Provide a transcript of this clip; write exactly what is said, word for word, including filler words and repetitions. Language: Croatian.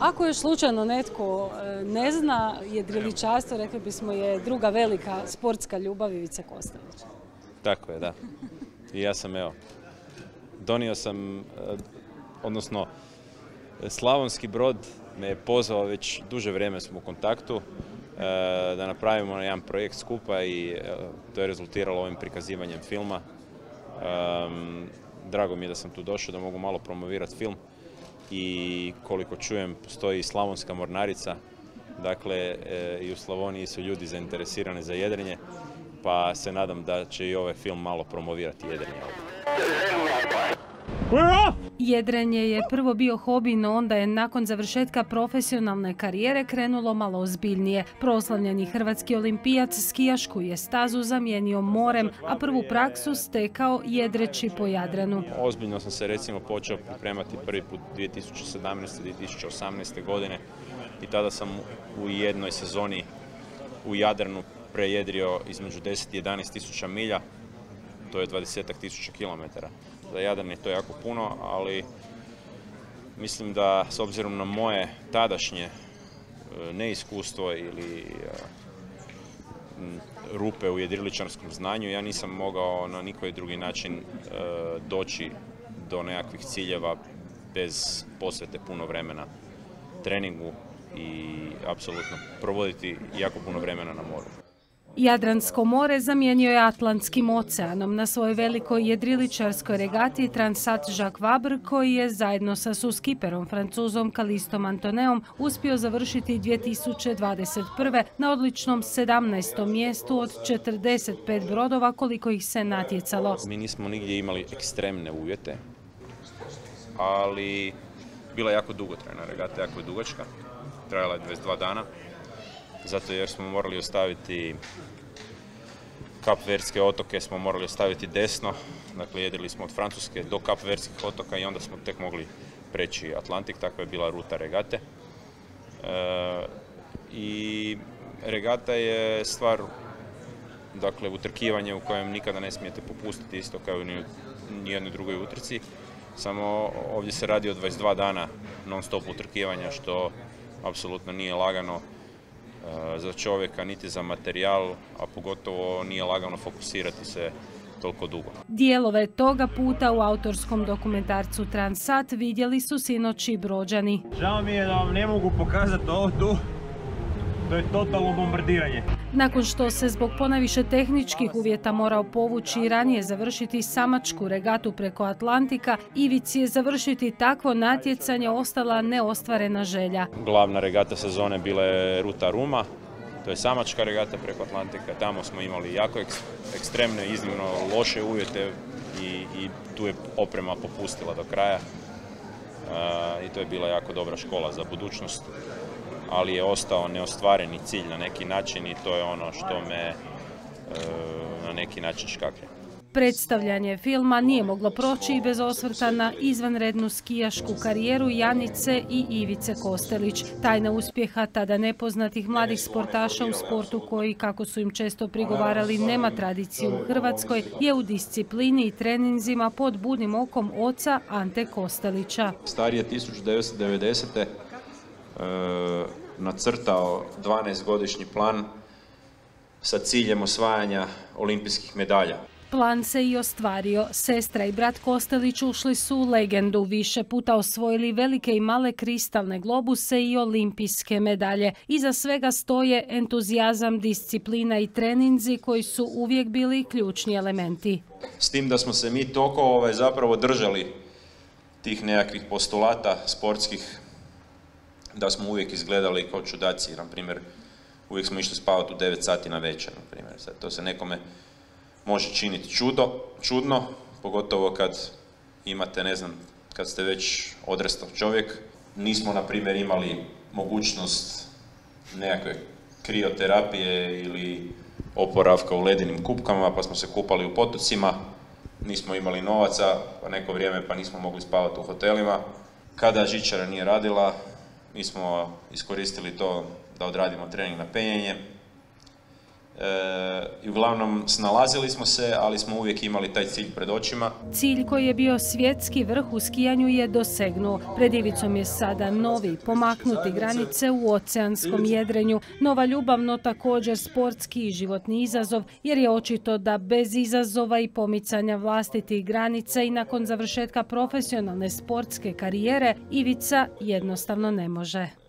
Ako još slučajno netko ne zna, jedriličarstvo, rekli bismo, je druga velika sportska ljubav Ivice Kostelića. Tako je, da. I ja sam, evo, donio sam, odnosno, Slavonski Brod me je pozvao, već duže vrijeme smo u kontaktu, da napravimo jedan projekt skupa i to je rezultiralo ovim prikazivanjem filma. Drago mi je da sam tu došao, da mogu malo promovirati film i koliko čujem postoji Slavonska mornarica, dakle i u Slavoniji su ljudi zainteresirani za jedrenje, pa se nadam da će i ovaj film malo promovirati jedrenje ovdje. Jedrenje je prvo bio hobi, no onda je nakon završetka profesionalne karijere krenulo malo ozbiljnije. Proslavljeni hrvatski olimpijac skijašku je stazu zamijenio morem, a prvu praksu stekao jedreći po Jadranu. Ozbiljno sam se recimo počeo pripremati prvi put dvije tisuće sedamnaeste. dvije tisuće osamnaeste. godine i tada sam u jednoj sezoni u Jadranu prejedrio između deset i jedanaest tisuća milja, to je dvadeset tisuća kilometara. Za Jadran je to jako puno, ali mislim da s obzirom na moje tadašnje neiskustvo ili rupe u jedriličarskom znanju, ja nisam mogao na nikoji drugi način doći do nekakvih ciljeva bez posvete puno vremena treningu i apsolutno provoditi jako puno vremena na moru. Jadransko more zamijenio je Atlantskim oceanom na svojoj velikoj jedriličarskoj regati Transat Jacques Vabre, koji je zajedno sa suskiperom Francuzom Calistom Antoneom uspio završiti dvije tisuće dvadeset prve. na odličnom sedamnaestom mjestu od četrdeset pet brodova koliko ih se natjecalo. Mi nismo nigdje imali ekstremne uvjete, ali bila je jako dugotrajna regata, jako je dugačka, trajala je dvadeset dva dana. Zato jer smo morali ostaviti Kapverdske otoke, smo morali ostaviti desno, dakle jedrili smo od Francuske do Kapverdskih otoka i onda smo tek mogli preći Atlantik, takva je bila ruta regate. E, I regata je stvar, dakle, utrkivanje u kojem nikada ne smijete popustiti, isto kao i u nijednoj drugoj utrci, samo ovdje se radi o dvadeset dva dana non stop utrkivanja, što apsolutno nije lagano za čovjeka, niti za materijal, a pogotovo nije lagano fokusirati se toliko dugo. Dijelove toga puta u autorskom dokumentarcu Transat vidjeli su sinoć i Brođani. Žao mi je da vam ne mogu pokazati ovo tu. To je totalno bombardiranje. Nakon što se zbog ponajviše tehničkih uvjeta morao povući i ranije završiti samačku regatu preko Atlantika, Ivici je završiti takvo natjecanje ostala neostvarena želja. Glavna regata sezone bila je ruta Ruma, to je samačka regata preko Atlantika. Tamo smo imali jako ekstremne, iznimno loše uvjete i, i tu je oprema popustila do kraja. E, I to je bila jako dobra škola za budućnost, ali je ostao neostvareni cilj na neki način i to je ono što me e, na neki način škaklja. Predstavljanje filma nije moglo proći i bez osvrta na izvanrednu skijašku karijeru Janice i Ivice Kostelić. Tajna uspjeha tada nepoznatih mladih sportaša u sportu koji, kako su im često prigovarali, nema tradiciju u Hrvatskoj, je u disciplini i treninzima pod budnim okom oca Ante Kostelića. Star je tisuću devetsto devedesete. E, nacrtao dvanaestogodišnji plan sa ciljem osvajanja olimpijskih medalja. Plan se i ostvario. Sestra i brat Kostelić ušli su u legendu, više puta osvojili velike i male kristalne globuse i olimpijske medalje. Iza svega stoje entuzijazam, disciplina i treninzi koji su uvijek bili ključni elementi. S tim da smo se mi toliko ovaj, zapravo držali tih nekakvih postulata sportskih, da smo uvijek izgledali kao čudaci, na primjer, uvijek smo išli spavati u devet sati na večer, na primjer. Sad, to se nekome može činiti čudo, čudno, pogotovo kad imate, ne znam, kad ste već odrastao čovjek. Nismo, na primjer, imali mogućnost nekakve krioterapije ili oporavka u ledenim kupkama, pa smo se kupali u potocima. Nismo imali novaca, pa neko vrijeme pa nismo mogli spavati u hotelima. Kada žičara nije radila, mi smo iskoristili to da odradimo trening na penjenje E, i uglavnom snalazili smo se, ali smo uvijek imali taj cilj pred očima. Cilj koji je bio svjetski vrh u skijanju je dosegnuo. Pred Ivicom je sada novi, pomaknuti granice u oceanskom jedrenju. Nova ljubav, no također sportski i životni izazov, jer je očito da bez izazova i pomicanja vlastitih granica i nakon završetka profesionalne sportske karijere Ivica jednostavno ne može.